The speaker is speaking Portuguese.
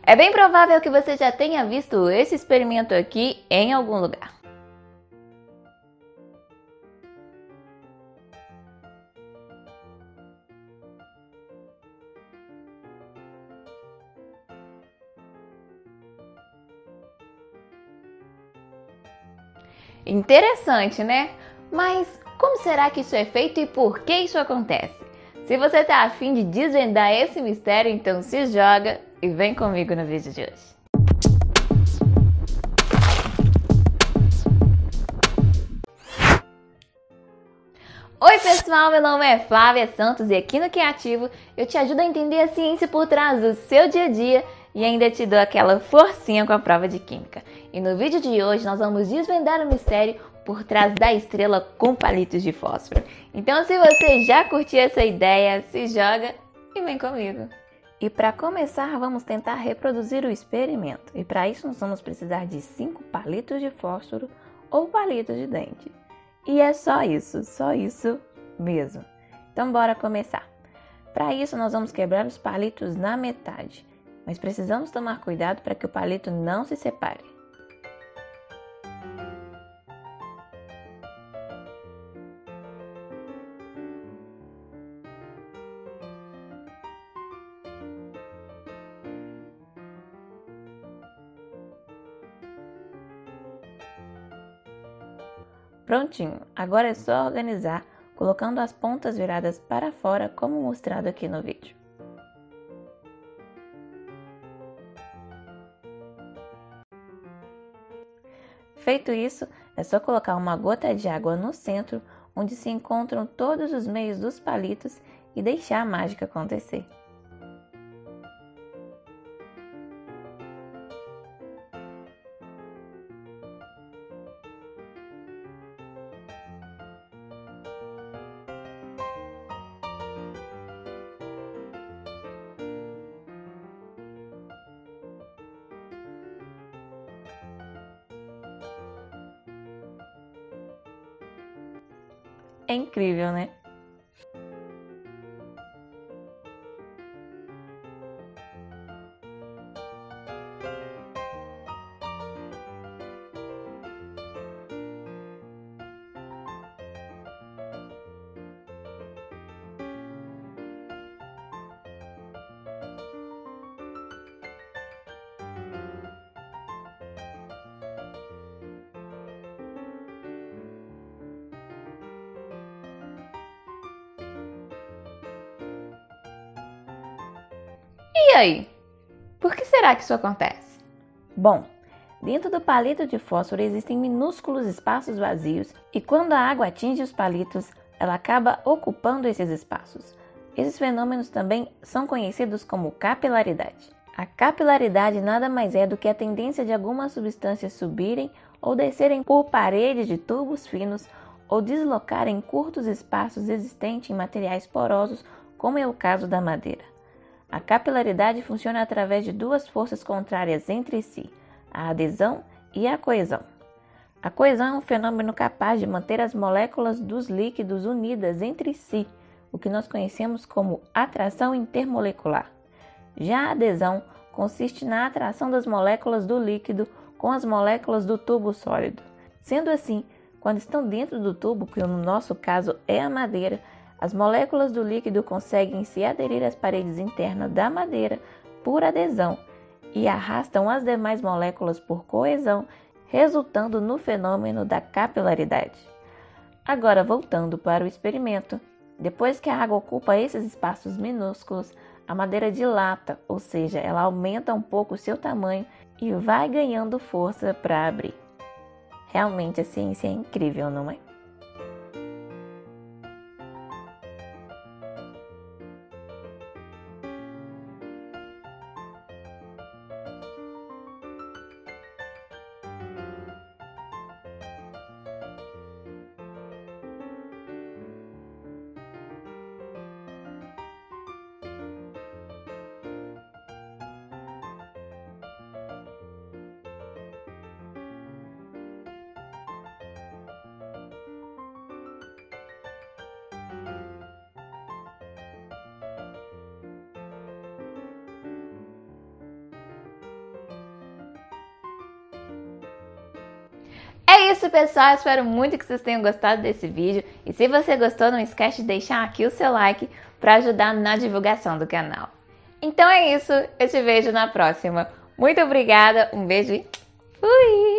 É bem provável que você já tenha visto esse experimento aqui em algum lugar. Interessante, né? Mas como será que isso é feito e por que isso acontece? Se você está afim de desvendar esse mistério, então se joga e vem comigo no vídeo de hoje. Oi pessoal, meu nome é Flávia Santos e aqui no Criativo eu te ajudo a entender a ciência por trás do seu dia a dia e ainda te dou aquela forcinha com a prova de química. E no vídeo de hoje nós vamos desvendar o mistério por trás da estrela com palitos de fósforo. Então se você já curtiu essa ideia, se joga e vem comigo. E para começar vamos tentar reproduzir o experimento. E para isso nós vamos precisar de 5 palitos de fósforo ou palitos de dente. E é só isso mesmo. Então bora começar. Para isso nós vamos quebrar os palitos na metade, mas precisamos tomar cuidado para que o palito não se separe. Prontinho, agora é só organizar, colocando as pontas viradas para fora, como mostrado aqui no vídeo. Feito isso, é só colocar uma gota de água no centro, onde se encontram todos os meios dos palitos e deixar a mágica acontecer. É incrível, né? E aí? Por que será que isso acontece? Bom, dentro do palito de fósforo existem minúsculos espaços vazios e quando a água atinge os palitos, ela acaba ocupando esses espaços. Esses fenômenos também são conhecidos como capilaridade. A capilaridade nada mais é do que a tendência de algumas substâncias subirem ou descerem por paredes de tubos finos ou deslocarem curtos espaços existentes em materiais porosos, como é o caso da madeira. A capilaridade funciona através de duas forças contrárias entre si, a adesão e a coesão. A coesão é um fenômeno capaz de manter as moléculas dos líquidos unidas entre si, o que nós conhecemos como atração intermolecular. Já a adesão consiste na atração das moléculas do líquido com as moléculas do tubo sólido. Sendo assim, quando estão dentro do tubo, que no nosso caso é a madeira, as moléculas do líquido conseguem se aderir às paredes internas da madeira por adesão e arrastam as demais moléculas por coesão, resultando no fenômeno da capilaridade. Agora, voltando para o experimento, depois que a água ocupa esses espaços minúsculos, a madeira dilata, ou seja, ela aumenta um pouco o seu tamanho e vai ganhando força para abrir. Realmente a ciência é incrível, não é? É isso, pessoal. Espero muito que vocês tenham gostado desse vídeo. E se você gostou, não esquece de deixar aqui o seu like para ajudar na divulgação do canal. Então é isso. Eu te vejo na próxima. Muito obrigada. Um beijo e fui!